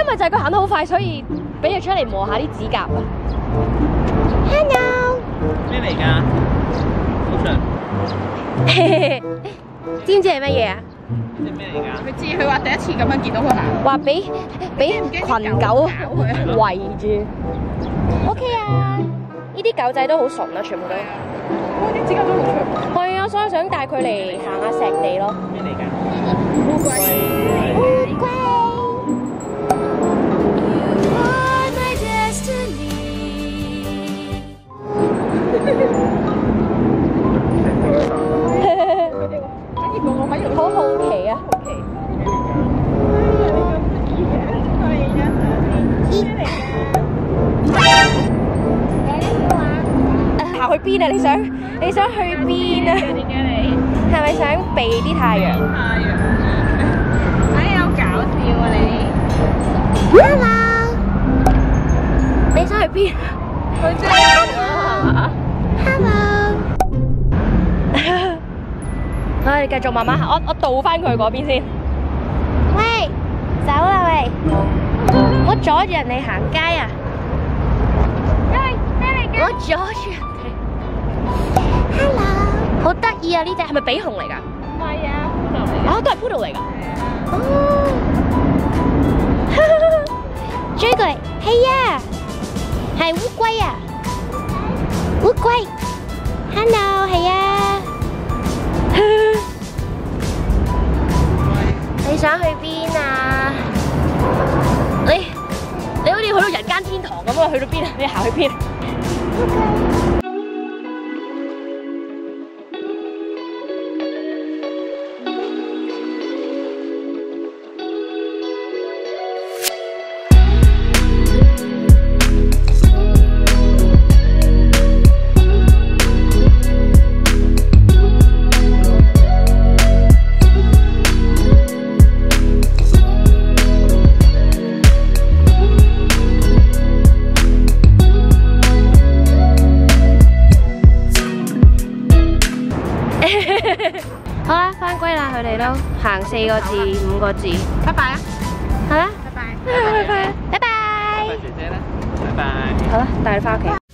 為就係佢行得好快，所以俾佢出嚟磨下啲指甲啊。Hello。 咩嚟㗎？好長。 知唔知係乜嘢啊？ 知咩嚟㗎？ 佢知，佢話第一次咁樣見到佢行。 話俾群狗圍住。OK 啊，呢啲狗仔都好純啊，全部都。 哇！啲指甲都好長。 係啊，所以想帶佢嚟行下石地咯。 咩嚟㗎？ 烏龜。 烏龜。好好奇啊！行去邊啊？你想去邊啊？ 點解你？ 係咪想避啲太陽？ 太陽。哎，好搞笑啊你 ！Hello， 你想去邊？ 去啫。 Hello。唉，繼續慢慢行，我導翻佢嗰邊先。喂，走啦喂！唔好阻住人哋行街啊！咩嚟㗎？唔好阻住人哋。Hello， 好得意啊！呢隻係咪比熊嚟㗎？ 唔係啊，poodle嚟嘅。 啊，都係 poodle 嚟㗎。哦。追過嚟，係啊，係烏龜啊！烏龜 ，Hello， 係啊。你想去邊啊？你好似去到人間天堂咁啊！去到邊啊？你行去邊？好啦，返歸啦，佢哋都行4個字、5個字， 拜拜啊！ 好啦， 拜拜。 拜拜，拜拜。 拜姐姐啦，拜拜。 好啦，帶你返屋企。